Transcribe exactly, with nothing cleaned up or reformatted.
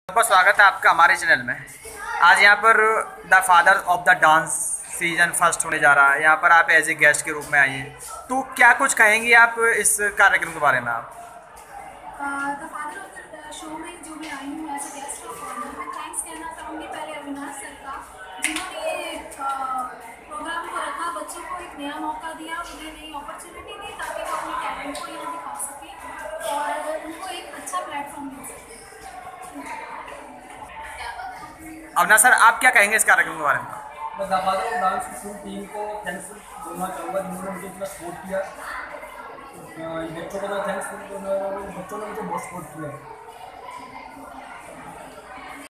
बहुत स्वागत है आपका हमारे चैनल में। आज यहाँ पर the father of the dance season first होने जा रहा है। यहाँ पर आप एज ए गेस्ट के रूप में आइए, तो क्या कुछ कहेंगी आप इस कार्यक्रम के बारे में? आप the father of the show में जो मैं आई हूँ as a guest of honour, मैं थैंक्स कहना चाहूँगी पहले अविनाश सर का, जिन्होंने ये प्रोग्राम को रखा, बच्चों को एक नया मौका दिया, उन्हें नई अपॉर्चुनिटी दी ताकि वो अपने टैलेंट को यहाँ दिखा सकें और उनको एक अच्छा प्लेटफॉर्म मिल सके। अविनाश सर, आप क्या कहेंगे इस कार्यक्रम के बारे में? मैं द फादर ऑफ डांस की पूरी टीम को थैंक्स बोलना चाहूँगा जिन्होंने मुझे इतना सपोर्ट किया। बच्चों को मैं थैंक्स बोलना, बच्चों ने मुझे बहुत सपोर्ट किया।